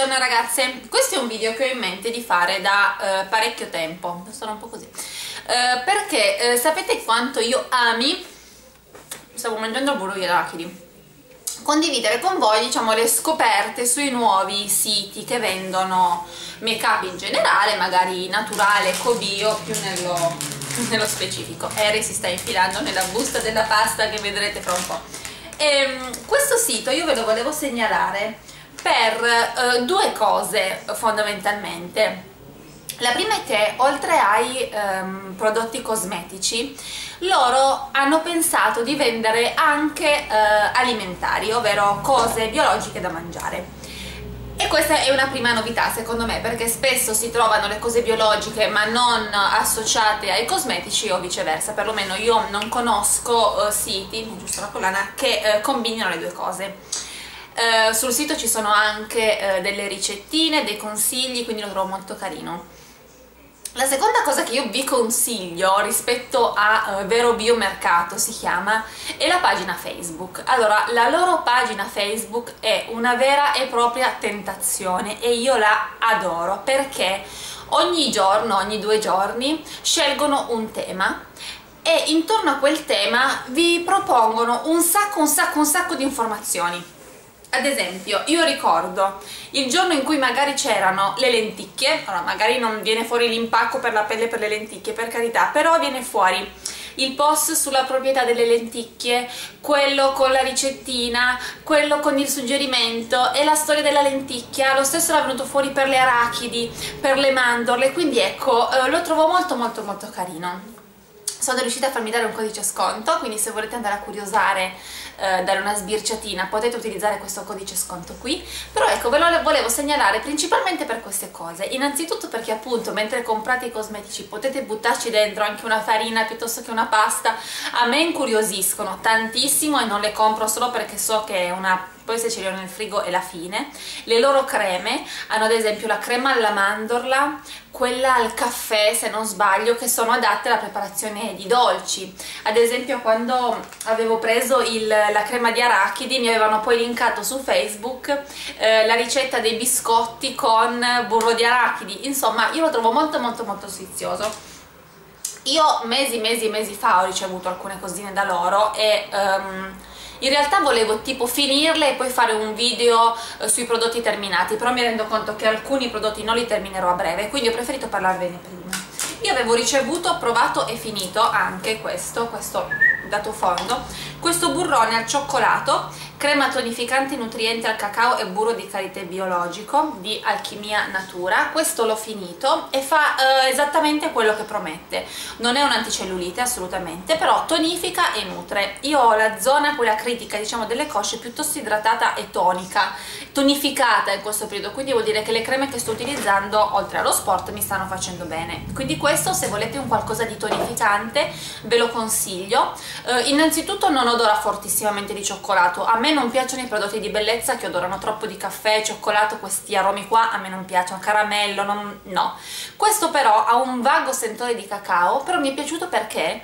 Buongiorno ragazze, questo è un video che ho in mente di fare da parecchio tempo, sono un po' così, perché sapete quanto io ami, stavo mangiando il burro di arachidi, condividere con voi, diciamo, le scoperte sui nuovi siti che vendono make up in generale, magari naturale, eco-bio, più nello specifico. Eri si sta infilando nella busta della pasta che vedrete fra un po'. Questo sito io ve lo volevo segnalare per due cose fondamentalmente. La prima è che oltre ai prodotti cosmetici loro hanno pensato di vendere anche alimentari, ovvero cose biologiche da mangiare. E questa è una prima novità secondo me, perché spesso si trovano le cose biologiche ma non associate ai cosmetici o viceversa. Perlomeno io non conosco siti, giusto la collana, che combinino le due cose. Sul sito ci sono anche delle ricettine, dei consigli, quindi lo trovo molto carino. La seconda cosa che io vi consiglio rispetto a Vero Bio Mercato, si chiama, è la pagina Facebook. Allora, la loro pagina Facebook è una vera e propria tentazione e io la adoro, perché ogni giorno, ogni 2 giorni scelgono un tema e intorno a quel tema vi propongono un sacco di informazioni. Ad esempio, io ricordo il giorno in cui magari c'erano le lenticchie, allora magari non viene fuori l'impacco per la pelle per le lenticchie, per carità, però viene fuori il post sulla proprietà delle lenticchie, quello con la ricettina, quello con il suggerimento e la storia della lenticchia. Lo stesso era venuto fuori per le arachidi, per le mandorle, quindi ecco, lo trovo molto carino. Sono riuscita a farmi dare un codice sconto, quindi se volete andare a curiosare, dare una sbirciatina, potete utilizzare questo codice sconto qui. Però ecco, ve lo volevo segnalare principalmente per queste cose. Innanzitutto perché appunto mentre comprate i cosmetici potete buttarci dentro anche una farina piuttosto che una pasta. A me incuriosiscono tantissimo e non le compro solo perché so che è una... poi se ce li ho nel frigo è la fine. Le loro creme hanno ad esempio la crema alla mandorla, quella al caffè se non sbaglio, che sono adatte alla preparazione di dolci. Ad esempio quando avevo preso la crema di arachidi mi avevano poi linkato su Facebook la ricetta dei biscotti con burro di arachidi. Insomma, io lo trovo molto sfizioso. Io mesi fa ho ricevuto alcune cosine da loro e in realtà volevo tipo finirle e poi fare un video sui prodotti terminati, però mi rendo conto che alcuni prodotti non li terminerò a breve, quindi ho preferito parlarvene prima. Io avevo ricevuto, provato e finito anche questo dato fondo, questo burrone al cioccolato, crema tonificante nutriente al cacao e burro di karité biologico di Alchimia Natura. Questo l'ho finito e fa esattamente quello che promette. Non è un anticellulite assolutamente, però tonifica e nutre. Io ho la zona, quella critica diciamo delle cosce, piuttosto idratata e tonificata in questo periodo, quindi vuol dire che le creme che sto utilizzando oltre allo sport mi stanno facendo bene. Quindi questo, se volete un qualcosa di tonificante, ve lo consiglio. Innanzitutto non odora fortissimamente di cioccolato, a me non piacciono i prodotti di bellezza che odorano troppo di caffè, cioccolato, questi aromi qua a me non piacciono, caramello, no. Questo però ha un vago sentore di cacao, però mi è piaciuto perché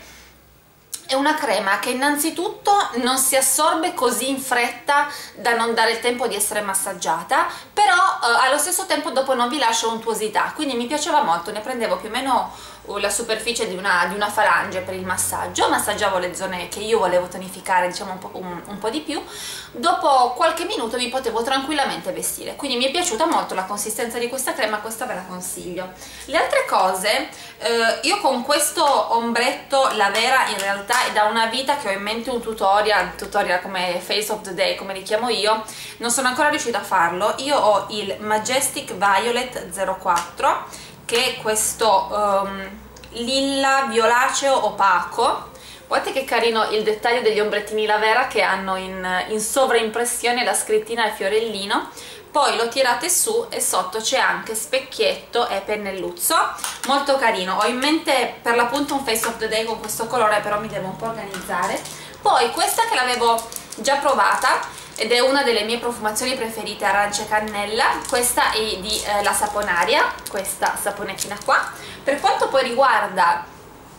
è una crema che innanzitutto non si assorbe così in fretta da non dare il tempo di essere massaggiata, però allo stesso tempo dopo non vi lascia untuosità, quindi mi piaceva molto. Ne prendevo più o meno la superficie di una falange per il massaggio, massaggiavo le zone che io volevo tonificare, diciamo un po' di più. Dopo qualche minuto mi potevo tranquillamente vestire, quindi mi è piaciuta molto la consistenza di questa crema, questa ve la consiglio. Le altre cose, io con questo ombretto, la vera in realtà è da una vita che ho in mente un tutorial come Face of the Day, come li chiamo io, non sono ancora riuscita a farlo. Io ho il Majestic Violet 04, che è questo lilla violaceo opaco. Guardate che carino il dettaglio degli ombrettini La Vera che hanno in sovraimpressione la scrittina al fiorellino. Poi lo tirate su e sotto c'è anche specchietto e pennelluzzo, molto carino. Ho in mente per l'appunto un Face of the Day con questo colore, però mi devo un po' organizzare. Poi questa che l'avevo già provata ed è una delle mie profumazioni preferite, arancia e cannella. Questa è di La Saponaria, questa saponettina qua. Per quanto poi riguarda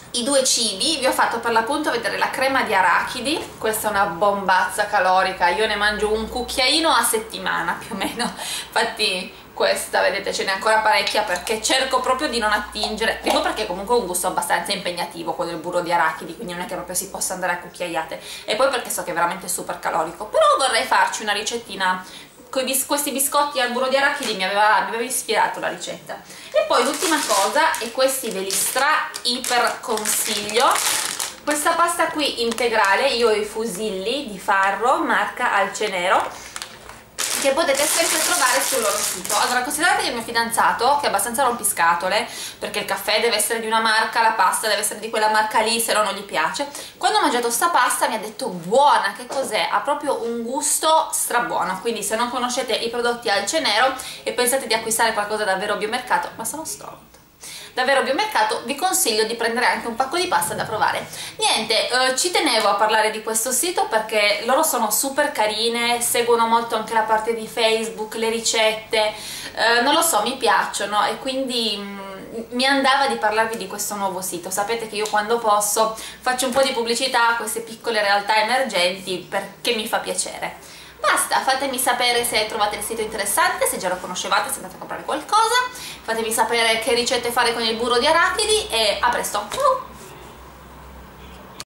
i due cibi. Vi ho fatto per l'appunto vedere la crema di arachidi, questa è una bombazza calorica, io ne mangio un cucchiaino a settimana più o meno, infatti questa vedete ce n'è ancora parecchia perché cerco proprio di non attingere, primo perché comunque è un gusto abbastanza impegnativo quello del burro di arachidi, quindi non è che proprio si possa andare a cucchiaiate, e poi perché so che è veramente super calorico, però vorrei farci una ricettina con questi biscotti al burro di arachidi, mi aveva ispirato la ricetta. E poi l'ultima cosa, e questi ve li iper consiglio, questa pasta qui integrale, io ho i fusilli di farro marca Alce Nero, che potete sempre trovare sul loro sito. Allora, considerate che il mio fidanzato, che è abbastanza rompiscatole, perché il caffè deve essere di una marca, la pasta deve essere di quella marca lì, se no non gli piace, quando ho mangiato sta pasta mi ha detto buona, che cos'è? Ha proprio un gusto strabuono, quindi se non conoscete i prodotti Alce Nero e pensate di acquistare qualcosa davvero biomercato, ma sono stronta, davvero biomercato, vi consiglio di prendere anche un pacco di pasta da provare. Niente, ci tenevo a parlare di questo sito perché loro sono super carine, seguono molto anche la parte di Facebook, le ricette, non lo so, mi piacciono e quindi mi andava di parlarvi di questo nuovo sito. Sapete che io quando posso faccio un po' di pubblicità a queste piccole realtà emergenti perché mi fa piacere. Basta, fatemi sapere se trovate il sito interessante, se già lo conoscevate, se andate a comprare qualcosa, fatemi sapere che ricette fare con il burro di arachidi e a presto, ciao!